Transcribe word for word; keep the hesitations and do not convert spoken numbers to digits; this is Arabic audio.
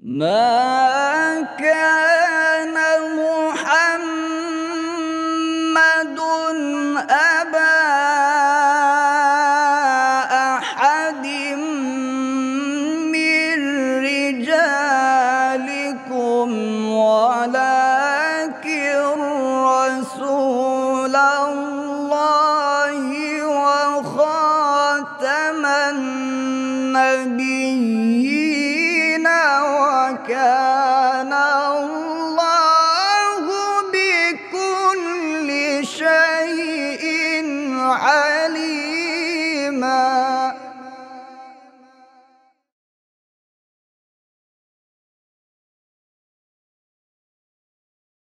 ما كان محمد أبا أحد من رجالكم ولكن رسول الله وخاتم النبيين وكان الله بكل شيء عليم.